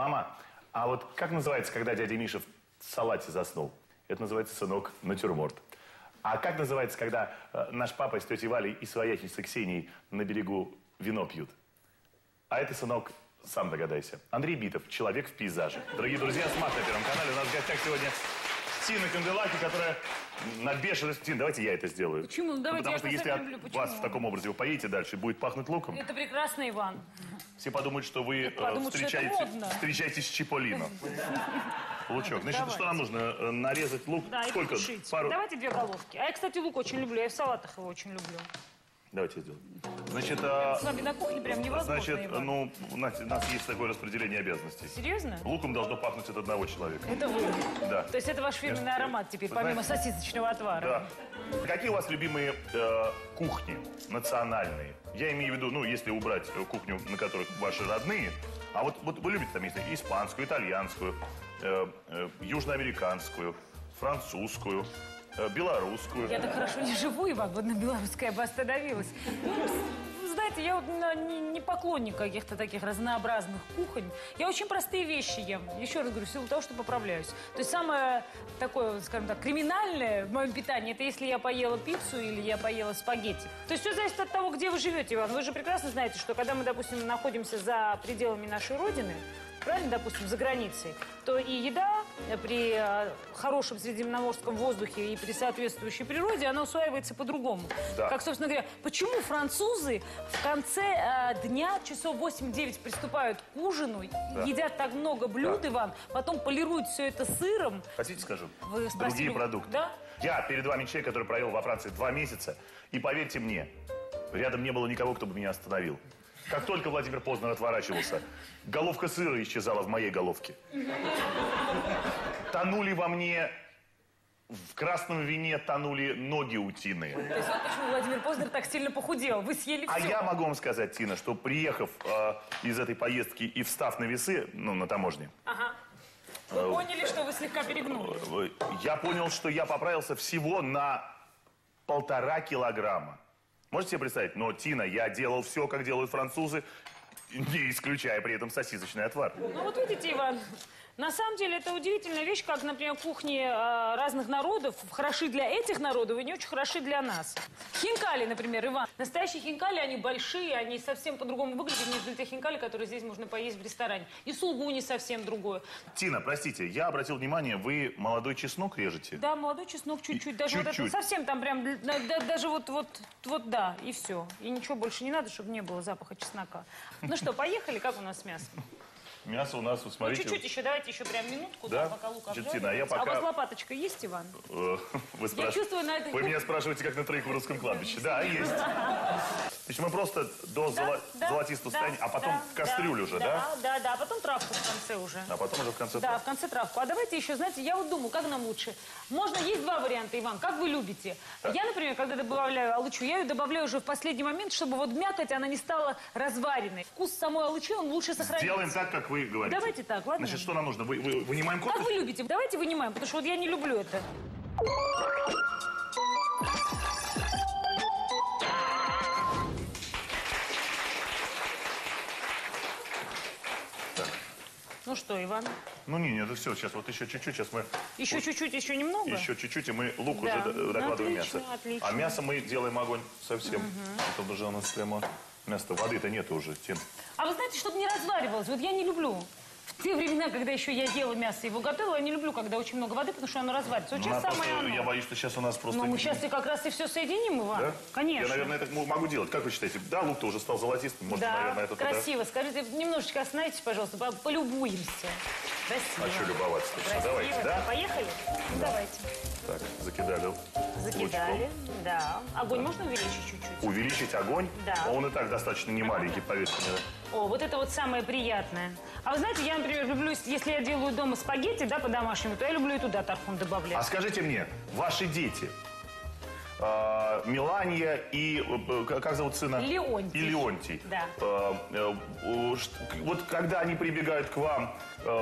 Мама, а вот как называется, когда дядя Миша в салате заснул? Это называется, сынок, натюрморт. А как называется, когда наш папа с тетей Валей и своячницей Ксенией на берегу вино пьют? А это, сынок, сам догадайся. Андрей Битов, человек в пейзаже. Дорогие друзья, СМАК на Первом канале. У нас в гостях сегодня Тина Канделаки, которая на бешеность... Тин, давайте я это сделаю. Почему? Ну, давайте, потому что если от вас в таком образе вы поедете дальше, будет пахнуть луком. Это прекрасно, Иван. Все подумают, что вы встречаетесь с Чиполлино. Лучок. Значит, давайте. что нам нужно? Нарезать лук? Да, сколько? И пару... Давайте 2 головки. А я, кстати, лук очень люблю. Я в салатах его очень люблю. Давайте сделаем. Значит, с вами на кухне прям невозможно, значит, Иван. ну, у нас есть такое распределение обязанностей. Серьезно? Луком должно пахнуть от одного человека. Это вы? Да. То есть это ваш фирменный аромат теперь, помимо сосисочного отвара? Да. Какие у вас любимые кухни национальные? Я имею в виду, ну, если убрать кухню, на которых ваши родные, а вот вы любите там, если испанскую, итальянскую, южноамериканскую, французскую, белорусскую. Я так хорошо не живу, Иван, вот на белорусской я бы остановилась. Ну, знаете, я вот не поклонник каких-то таких разнообразных кухонь. Я очень простые вещи ем. Еще раз говорю, в силу того, что поправляюсь. То есть самое такое, скажем так, криминальное в моем питании, это если я поела пиццу или я поела спагетти. То есть все зависит от того, где вы живете, Иван. Вы же прекрасно знаете, что когда мы, допустим, находимся за пределами нашей родины, правильно, допустим, за границей, то и еда при хорошем средиземноморском воздухе и при соответствующей природе, она усваивается по-другому. Да. Как, собственно говоря, почему французы в конце дня, часов 8-9, приступают к ужину, едят так много блюд, Иван, потом полируют все это сыром. Хотите, скажу? Вы другие продукты. Да? Я перед вами человек, который провел во Франции 2 месяца, и поверьте мне, рядом не было никого, кто бы меня остановил. Как только Владимир Познер отворачивался, головка сыра исчезала в моей головке. Тонули во мне, в красном вине тонули ноги утиные. То есть вот почему Владимир Познер так сильно похудел? Вы съели все. А я могу вам сказать, Тина, что приехав из этой поездки и встав на весы, ну, на таможне... Ага. Вы поняли, что вы слегка перегнули? Я понял, что я поправился всего на 1,5 килограмма. Можете себе представить? Но, Тина, я делал все, как делают французы, не исключая при этом сосисочный отвар. Ну вот видите, Иван, на самом деле это удивительная вещь, как, например, кухни разных народов хороши для этих народов и не очень хороши для нас. Хинкали, например, Иван. Настоящие хинкали, они большие, они совсем по-другому выглядят, нежели те хинкали, которые здесь можно поесть в ресторане. И сулгуни совсем другое. Тина, простите, я обратил внимание, вы молодой чеснок режете? Да, молодой чеснок чуть-чуть. Даже чуть-чуть. вот это совсем там прям, даже вот да, и все. И ничего больше не надо, чтобы не было запаха чеснока. Ну что, поехали, как у нас с мясом? Мясо у нас, вот смотрите... Ну, чуть-чуть еще, давайте еще прям минутку, да? пока лук Тина, а я обжаривается. пока... А у вас лопаточка есть, Иван? Вы Я чувствую на этой... Вы меня спрашиваете, как на троих в русском кладбище. Да, есть. Значит, мы просто до золотистого состояния, а потом в кастрюлю уже, да? Да, а потом травку в конце уже. А потом уже в конце Да, в конце травку. А давайте еще, знаете, я вот думаю, как нам лучше? Можно, есть 2 варианта, Иван, как вы любите. Я, например, когда добавляю алычу, я ее добавляю уже в последний момент, чтобы вот мякоть, она не стала разваренной. Вкус самой алычи, он лучше сохранится. Сделаем так, как вы говорите. Давайте так, ладно? Значит, что нам нужно? Вынимаем корпус? Как вы любите? Давайте вынимаем, потому что вот я не люблю это. Ну что, Иван? Ну, не, это все, сейчас вот еще чуть-чуть, сейчас мы... Еще чуть-чуть, еще немного? Еще чуть-чуть, и мы лук Да. уже докладываем Отлично, мясо. отлично. А мясо мы делаем огонь совсем. Это уже у нас прямо... Мясо, воды-то нету уже, Тин. А вы знаете, чтобы не разваривалось, вот я не люблю. В те времена, когда еще я ела мясо и его готовила, я не люблю, когда очень много воды, потому что оно разварится. Вот сейчас самое оно. Я боюсь, что сейчас у нас просто... Ну, мы сейчас и как раз и все соединим, Иван. Да? Конечно. Я, наверное, это могу делать. Как вы считаете? Да, лук-то уже стал золотистым. Может, Да, наверное, это красиво. Скажите, немножечко остановитесь, пожалуйста, полюбуемся. Красиво. А что любоваться-то? Все, Красиво. давайте, да? Поехали? Ну, давайте. Так, закидали. Закидали, лучком. да. Огонь можно увеличить чуть-чуть? Увеличить огонь? Да. Он и так достаточно немаленький, поверьте мне. О, вот это вот самое приятное. А вы знаете, я, например, люблю, если я делаю дома спагетти, да, по-домашнему, то я люблю и туда тархун добавлять. А скажите мне, ваши дети, Мелания и, как зовут сына? Леонтий. И Леонтий. Да. Вот когда они прибегают к вам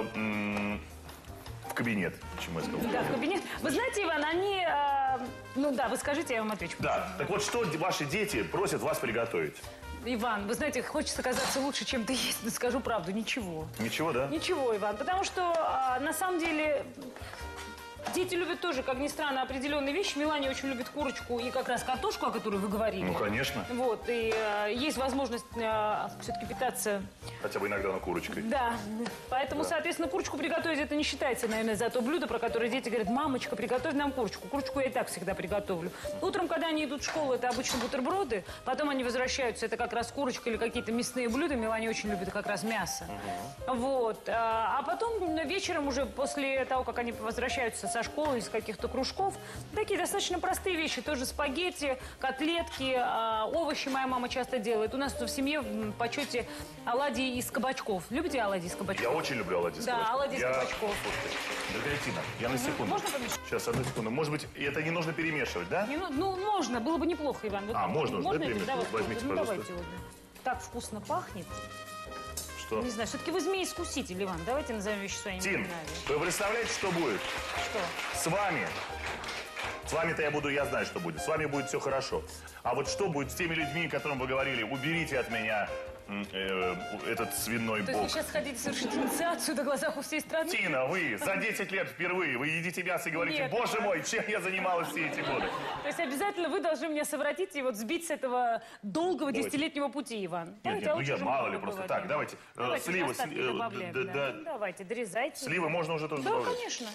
в кабинет, почему я сказал? Да, в кабинет. Вы знаете, Иван, они... ну да, вы скажите, я вам отвечу. Да, так вот, что ваши дети просят вас приготовить? Иван, вы знаете, хочется казаться лучше, чем ты есть, но скажу правду, ничего. Ничего, да? Ничего, Иван, потому что на самом деле дети любят тоже, как ни странно, определенные вещи. Милане очень любит курочку и как раз картошку, о которой вы говорили. Ну, конечно. Вот, и есть возможность все-таки питаться. Хотя бы иногда на курочкой. Да, поэтому, соответственно, курочку приготовить это не считается, наверное, за то блюдо, про которое дети говорят: мамочка, приготовь нам курочку. Курочку я и так всегда приготовлю. Утром, когда они идут в школу, это обычно бутерброды, потом они возвращаются, это как раз курочка или какие-то мясные блюда. Милане очень любит как раз мясо. Вот, а потом вечером уже после того, как они возвращаются со школы, из каких-то кружков, такие достаточно простые вещи, тоже спагетти, котлетки, овощи моя мама часто делает. У нас в семье в почете оладьи из кабачков. Любите оладьи из кабачков? Я очень люблю оладьи из кабачков. Да, оладьи из кабачков. Дорогая Тина, я на секунду. Можно помешать? Сейчас, одну секунду. Может быть, это не нужно перемешивать, да? Ну, можно, было бы неплохо, Иван. Вот, можно уже, да, это? перемешивать? Да, вот, Возьмите, ну, пожалуйста. давайте вот. Так вкусно пахнет. Что? Не знаю, все-таки вы змей-искуситель, Иван. Давайте назовем вещи своими Тин, именами. вы представляете, что будет? Что? С вами. С вами-то я знаю, что будет. С вами будет все хорошо. А вот что будет с теми людьми, которым вы говорили: уберите от меня этот свиной То есть вы бок? сейчас хотите совершить инициацию на глазах у всей страны? Тина, вы за 10 лет впервые, вы едите мясо и говорите: Нет, боже Иван. мой, чем я занималась все эти годы? То есть обязательно вы должны меня совратить и вот сбить с этого долгого десятилетнего пути, Иван. Нет, ну я мало ли просто так. Давайте, сливы, остатки добавляем, да. Давайте, дорезайте. сливы можно уже тоже Да, добавлять. конечно.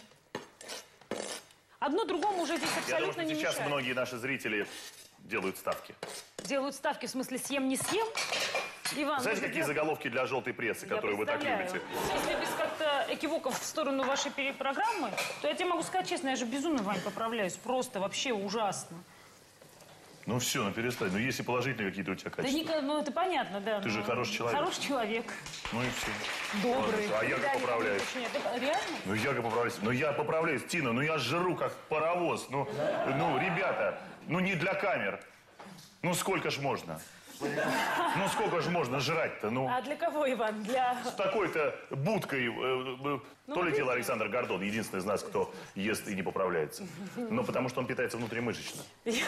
Одно другому уже здесь Я думаю, абсолютно что не сейчас мешает. многие наши зрители делают ставки. Делают ставки в смысле съем, не съем? Иван, Знаете, какие заголовки для желтой прессы, которые вы так представляю. любите? Если без как-то экивоков в сторону вашей программы, то я тебе могу сказать честно, я же безумно, Вань, поправляюсь. Просто вообще ужасно. Ну все, ну перестань. Ну есть и положительные какие-то у тебя Да качества. ну это понятно, да. Ты же хороший человек. Хороший человек. Ну и все. Добрый. Ладно, а я как Да, поправляюсь? никому больше нет. Это реально? Ну я как поправляюсь? Ну я поправляюсь, Тина, ну я жру как паровоз. Ну, ребята, ну не для камер. Ну сколько ж можно? Ну сколько ж можно жрать-то? Ну, А для кого, Иван? Для... с такой-то будкой. То ли дело Александр Гордон, единственный из нас, кто ест и не поправляется. Но потому что он питается внутримышечно.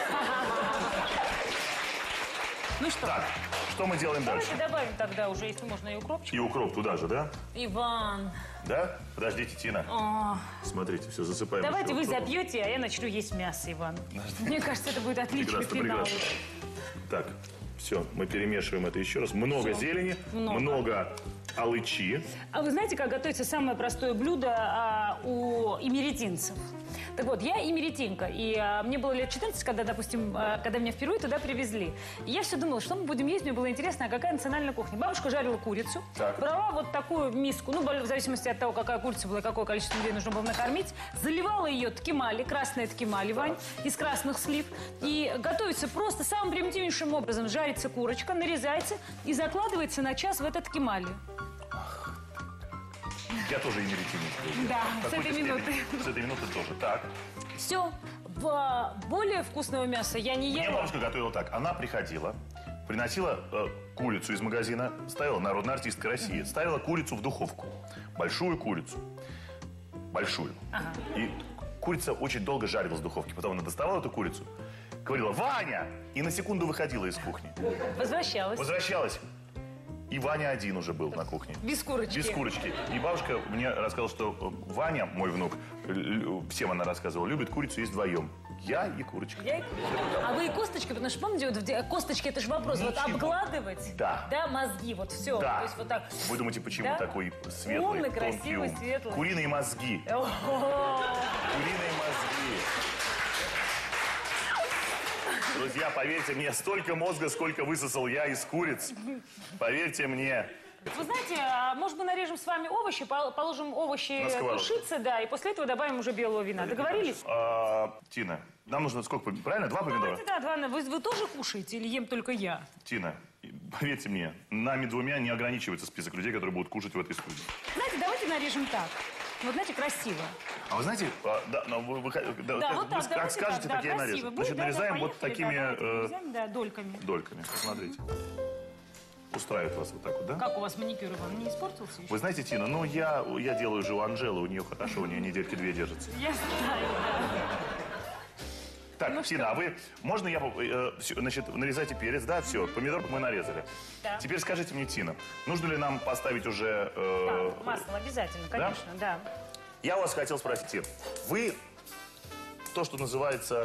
Ну что, Так, что мы делаем дальше? давайте добавим тогда уже, если можно, и укропчик. И укроп туда же, да? Иван, Да? Подождите, Тина. Смотрите, все, засыпаем. давайте еще вы укропом. запьете, а я начну есть мясо, Иван. Мне кажется, это будет отличный Прекрасно, финал. прекрасно. Так, все, мы перемешиваем это еще раз. Много зелени, много алычи. А вы знаете, как готовится самое простое блюдо у имеретинцев? Так вот, я имеретинка, и мне было лет 14, когда, допустим, когда меня впервые туда привезли. И я все думала, что мы будем есть, мне было интересно, а какая национальная кухня. Бабушка жарила курицу, Так. брала вот такую миску, ну, в зависимости от того, какая курица была, какое количество людей нужно было накормить, заливала ее ткемали, красная ткемали, Вань, из красных слив, и готовится просто самым примитивнейшим образом. Жарится курочка, нарезается и закладывается на час в этот ткемали. Я тоже имеретинец. Да, В с этой какой-то минуты. степени. С этой минуты тоже. Так. Все, более вкусного мяса я не Мне ела. бабушка готовила так. Она приходила, приносила курицу из магазина, ставила, народная артистка России, ставила курицу в духовку. Большую курицу. Большую. И курица очень долго жарилась в духовке. Потом она доставала эту курицу, говорила: «Ваня!» И на секунду выходила из кухни. Возвращалась. Возвращалась. И Ваня один уже был на кухне. Без курочки. Без курочки. И бабушка мне рассказала, что Ваня, мой внук, всем она рассказывала, любит курицу есть вдвоем. Я и курочка. А вы и косточки, потому что помните, вот косточки, это же вопрос, вот Ничего. Да. обгладывать, да, мозги, вот все. Да. То есть вот так. Вы думаете, почему Да? такой светлый, Умный, тонкий красивый, ум? светлый. Куриные мозги. О-хо-хо. Куриные мозги. Друзья, поверьте мне, столько мозга, сколько высосал я из куриц. Поверьте мне. Вы знаете, может, мы нарежем с вами овощи, положим овощи На сковородку. тушиться, да, и после этого добавим уже белого вина. Договорились? Тина, нам нужно сколько? Правильно? 2 помидора? Давайте, да, два. Вы тоже кушаете или ем только я? Тина, поверьте мне, нами двумя не ограничивается список людей, которые будут кушать в этой студии. Знаете, давайте нарежем так. Вот, знаете, красиво. А вы знаете, да, но вы Да, как, вот так, как давайте скажете, так, так я и да, нарежу. красиво будет, Значит, да, нарезаем да, вот поехали, такими да, давайте нарезаем, да, дольками. дольками. Посмотрите. Устраивает вас вот так вот, да? Как у вас маникюр, Иван, не испортился еще? Вы знаете, Тина, ну я делаю же у Анжелы, у нее хорошо, у нее недельки 2 держится. Я знаю, да. Так, Ну Тина, что? а вы, можно я, значит, нарезайте перец, да, все, помидор мы нарезали. Да. Теперь скажите мне, Тина, нужно ли нам поставить уже... Так, масло обязательно, конечно, да. Я у вас хотел спросить, Тин, вы то, что называется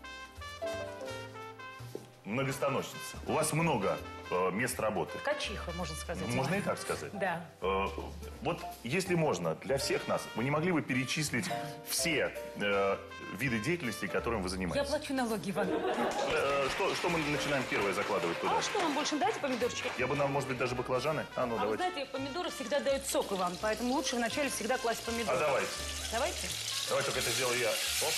многостаночница, у вас много мест работы. Качиха, можно сказать. Можно и так сказать. Да. Вот, если можно, для всех нас, вы не могли бы перечислить все виды деятельности, которым вы Я занимаетесь? плачу налоги, Иван. Что мы начинаем первое закладывать туда? А что вам больше дайте помидорчики? Я бы нам, может быть, даже баклажаны? А, ну, А вы давайте. знаете, помидоры всегда дают сок, Иван, поэтому лучше вначале всегда класть помидоры. А давайте. Давайте? Давай только это сделаю я. Оп.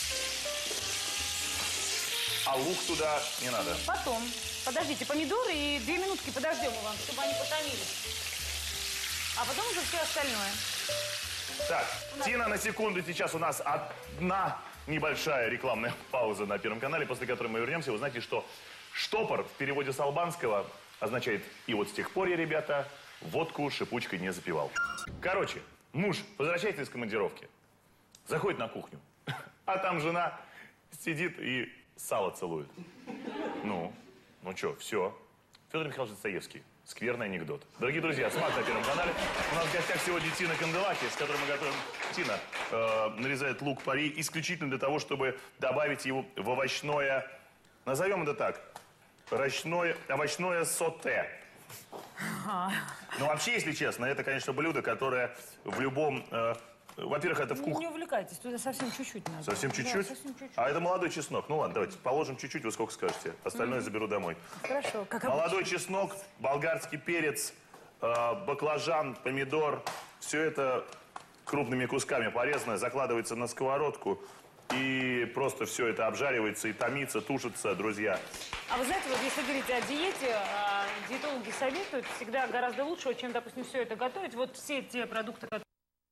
А лук туда не надо. Потом. Подождите, помидоры и 2 минутки подождем, Иван, чтобы они потомились. А потом уже все остальное. Так, Тина, на секунду, сейчас у нас одна небольшая рекламная пауза на Первом канале, после которой мы вернемся. Вы знаете, что штопор в переводе с албанского означает «и вот с тех пор я, ребята, водку шипучкой не запивал». Короче, муж возвращается из командировки, заходит на кухню, а там жена сидит и сало целует. Ну что, все. Федор Михайлович Достоевский. Скверный анекдот. Дорогие друзья, смак на Первом канале. У нас в гостях сегодня Тина Канделаки, с которой мы готовим. Тина нарезает лук пари исключительно для того, чтобы добавить его в овощное, назовем это так, овощное соте. Ну, вообще, если честно, это, конечно, блюдо, которое в любом... во-первых, это в Не кухне. увлекайтесь, туда совсем чуть-чуть надо. Совсем чуть-чуть? Да, совсем чуть-чуть. А это молодой чеснок. Ну ладно, давайте положим чуть-чуть, вы сколько скажете. Остальное заберу домой. Хорошо, как Молодой чеснок, болгарский перец, баклажан, помидор. Все это крупными кусками порезано, закладывается на сковородку. И просто все это обжаривается и томится, тушится, друзья. А вы знаете, вот если говорить о диете, диетологи советуют всегда гораздо лучше, чем, допустим, все это готовить. Вот все те продукты, которые...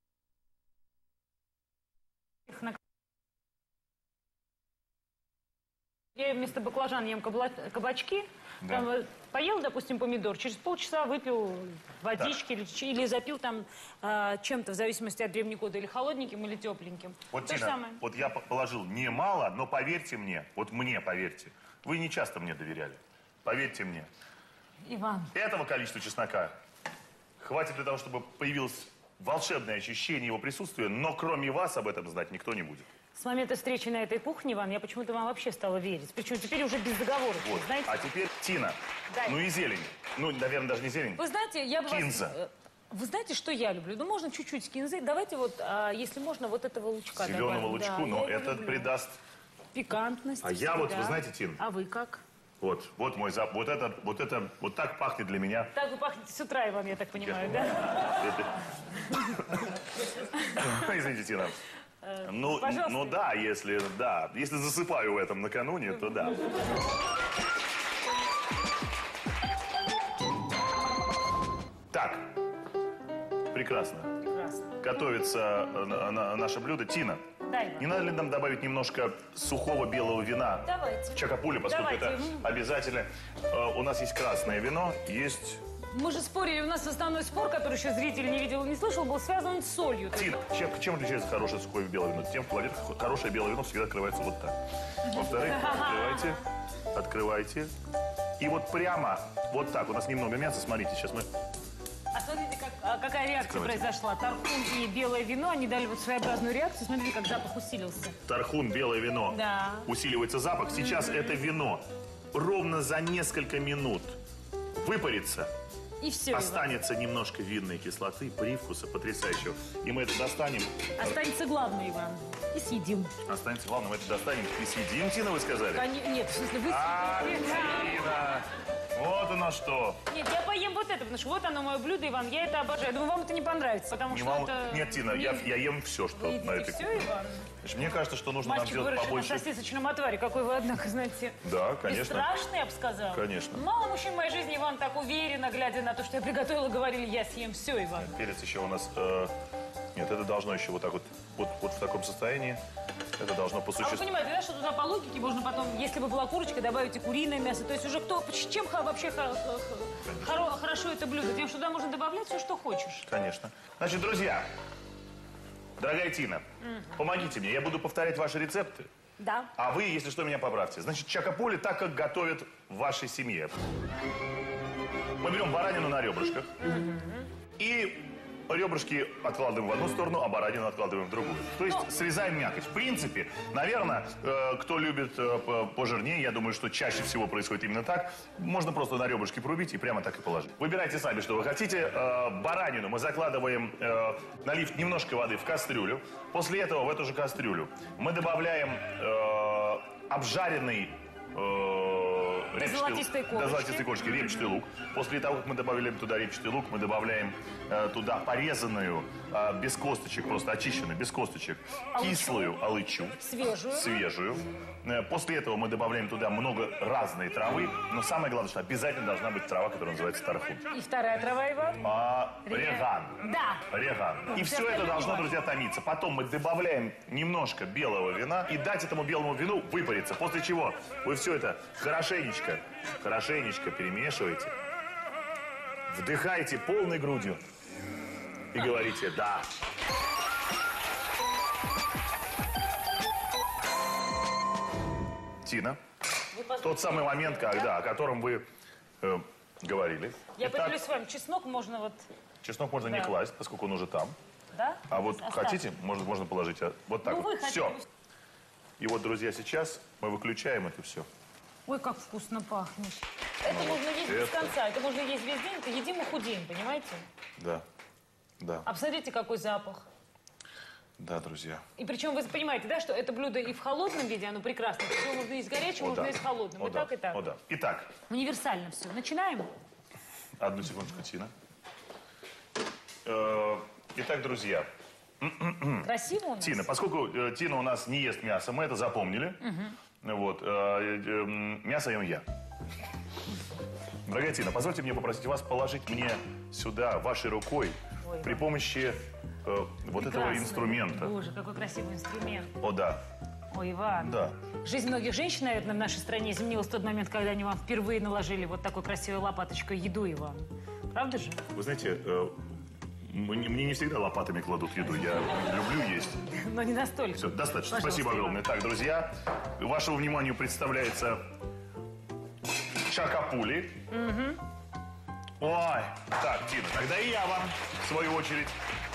Я вместо баклажан ем кабачки. Да. Там, поел, допустим, помидор, через полчаса выпил водички или запил там чем-то, в зависимости от времени года, или холодненьким, или тепленьким. Вот, То же Тина, самое. вот я положил немало, но поверьте мне, вот мне поверьте, вы не часто мне доверяли. Поверьте мне, Иван, этого количества чеснока хватит для того, чтобы появилось волшебное ощущение его присутствия, но кроме вас об этом знать никто не будет. с момента встречи на этой кухне, Иван, я почему-то вам вообще стала верить. Причем теперь уже без договора, Вот. знаете? А теперь Тина. Да. Ну и зелень. Ну, наверное, даже не зелень. Вы знаете, я бы вас... Кинза. Вы знаете, что я люблю? Ну, можно чуть-чуть кинзы. Давайте вот, если можно, вот этого лучка Зеленого добавим. лучку, Да, но я его это люблю. придаст... Пикантность. А я вот, да. вы знаете, Тин, А вы как? вот мой запах, вот так пахнет для меня. Так вы пахнете с утра, Иван, я так понимаю, да? Извините, Тина. Ну, пожалуйста. ну да, если засыпаю в этом накануне, то да. Так, прекрасно. Прекрасно. Готовится наше блюдо. Тина, Да, Иван. не надо ли нам добавить немножко сухого белого вина? Давайте. Чакапули, поскольку Давайте. это обязательно. У нас есть красное вино, есть... Мы же спорили, у нас основной спор, который еще зритель не видел и не слышал, был связан с солью. Тина, чем отличается хорошее сухое белое вино? Тем, во-первых, хорошее белое вино всегда открывается вот так. Во-вторых, открывайте. И вот прямо вот так. У нас немного мяса, смотрите, сейчас мы... А смотрите, какая реакция Открывайте. произошла. Тархун и белое вино, они дали вот своеобразную реакцию. Смотрите, как запах усилился. Тархун, белое вино. Да. Усиливается запах. Сейчас это вино ровно за несколько минут выпарится. И все, Иван. Останется немножко винной кислоты, привкуса потрясающего. И мы это достанем. Останется главное, Иван. И съедим. Останется главное, мы это достанем и съедим, Тина, вы сказали? Нет, в смысле, вы А, съедите. Тина! Вот оно что. Нет, я поем вот это, потому что вот оно мое блюдо, Иван. Я это обожаю. Думаю, вам это не понравится, потому Не что мало- это... Нет, Тина, я ем все, что Вы на едите этой все, кухне. Иван? Значит, мне кажется, что нужно нам Мальчик, сделать выросший побольше. на сосисочном отваре. Какой вы, однако, знаете... Да, конечно. Бесстрашный, я бы сказала. Конечно. Мало мужчин в моей жизни, Иван, так уверенно, глядя на то, что я приготовила, говорили, я съем все, Иван. Перец еще у нас... нет, это должно еще вот так вот в таком состоянии. Это должно по А вы существу... понимаете, да, что туда по логике можно потом, если бы была курочка, добавить и куриное мясо. То есть уже чем вообще хорошо это блюдо? Тем, что туда можно добавлять все, что хочешь. Конечно. Значит, друзья, дорогая Тина, помогите мне. Я буду повторять ваши рецепты. Да. А вы, если что, меня поправьте. Значит, чакапули так, как готовят в вашей семье. Мы берем баранину на ребрышках. И ребрышки откладываем в одну сторону, а баранину откладываем в другую. То есть срезаем мякоть. В принципе, наверное, кто любит пожирнее, я думаю, что чаще всего происходит именно так. Можно просто на ребрышки порубить и прямо так и положить. Выбирайте сами, что вы хотите. Баранину мы закладываем, налив немножко воды в кастрюлю. После этого в эту же кастрюлю мы добавляем обжаренный До золотистой корочки. Репчатый лук. После того, как мы добавили туда репчатый лук, мы добавляем туда порезанную, без косточек, просто очищенную, без косточек, кислую алычу. Свежую. После этого мы добавляем туда много разной травы, но самое главное, что обязательно должна быть трава, которая называется тархун. И вторая трава, Иван? Реган. Да. Реган. И все это должно, друзья, томиться. Потом мы добавляем немножко белого вина и дать этому белому вину выпариться. После чего вы все это хорошенечко перемешиваете, вдыхаете полной грудью и говорите «да». Тина, тот самый момент, когда, о котором вы говорили. Я Итак, поделюсь с вами. Чеснок можно вот... чеснок можно не класть, поскольку он уже там. Да? А вот Оставь. хотите, можно положить вот так Ну, вот. вы Все. хотите. И вот, друзья, сейчас мы выключаем это все. Ой, как вкусно пахнет. Это можно есть без это. конца. Это можно есть весь день. Это едим и худеем, понимаете? Да. Да. А посмотрите, какой запах. Да, друзья. И причем вы понимаете, да, что это блюдо и в холодном виде, оно прекрасно. Его можно есть горячим, можно есть холодным. О, И да. так, и так. О, да. Итак, Универсально все. Начинаем? одну секундочку, Тина. Итак, друзья. Красиво у нас? Тина, поскольку Тина у нас не ест мясо, мы это запомнили. Вот. Мясо ем я. Дорогая Тина, позвольте мне попросить вас положить мне сюда вашей рукой при помощи вот этого Прекрасно. инструмента. Боже, какой красивый инструмент. О, да. Ой, Иван. Да. Жизнь многих женщин, наверное, в нашей стране изменилась в тот момент, когда они вам впервые наложили вот такой красивой лопаточкой еду, Иван. Правда же? Вы знаете, мне не всегда лопатами кладут еду. Я люблю есть. Но не настолько. Все, достаточно. Пожалуйста, Спасибо огромное. Иван. Так, друзья, вашему вниманию представляется чакапули. Ой, так, Тина, тогда и я вам, в свою очередь,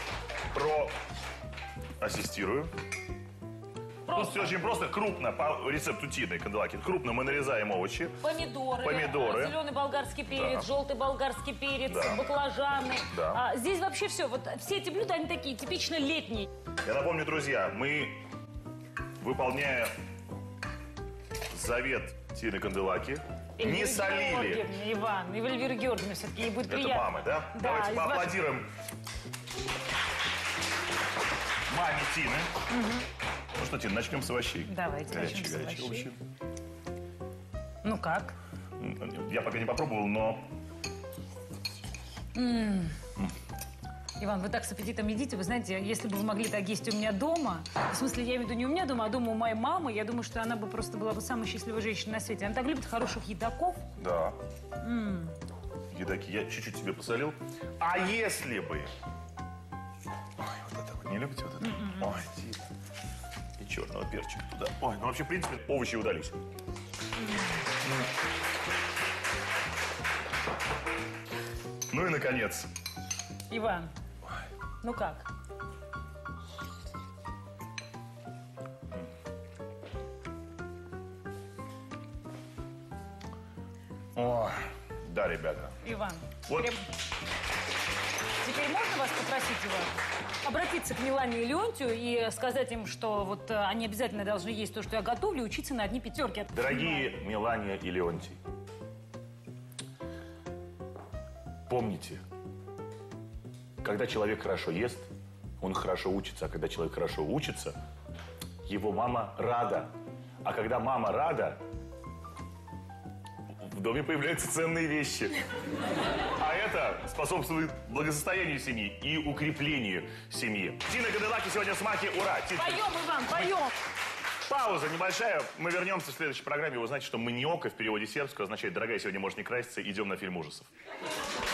проассистирую. Тут все очень просто, крупно, по рецепту Тины Канделаки, крупно мы нарезаем овощи. Помидоры. Зеленый болгарский перец, Да. желтый болгарский перец, Да. баклажаны. Да. Здесь вообще все. Вот все эти блюда, они такие типично летние. Я напомню, друзья, мы, выполняя завет Тины Канделаки, не Эльвира солили. Георгиевна, Иван, и Эльвира Георгиевна все-таки ей будет Это приятно. мамы, да? Да, Давайте из ваших- поаплодируем маме Тины. Ну что, Тина, начнем с овощей. Давайте начнем с Горячие овощей. овощи. Ну как? Я пока не попробовал, но... Иван, вы так с аппетитом едите. Вы знаете, если бы вы могли так есть у меня дома, в смысле, я имею в виду не у меня дома, а дома у моей мамы, я думаю, что она бы просто была бы самой счастливой женщиной на свете. Она так любит хороших едоков. Да. Едаки, я чуть-чуть себе посолил. А если бы... Ой, вот это вы не любите вот это? Ой, Тина. И черного перчика туда. Ой, ну вообще, в принципе, овощи удались. Ну и, наконец, Иван, ну как? Ой, да, ребята. Иван, Вот. теперь можно вас попросить, Иван, обратиться к Милане и Леонтию и сказать им, что вот они обязательно должны есть то, что я готовлю, и учиться на одни пятерки. Дорогие Мелания и Леонтий, помните, когда человек хорошо ест, он хорошо учится. А когда человек хорошо учится, его мама рада. А когда мама рада, в доме появляются ценные вещи. А это способствует благосостоянию семьи и укреплению семьи. Тина Канделаки сегодня в смаке. Ура! Тина, Поем, Иван, поем! пауза небольшая. Мы вернемся в следующей программе. Вы знаете, что маниока в переводе сербского означает «дорогая, сегодня можешь не краситься, идем на фильм ужасов».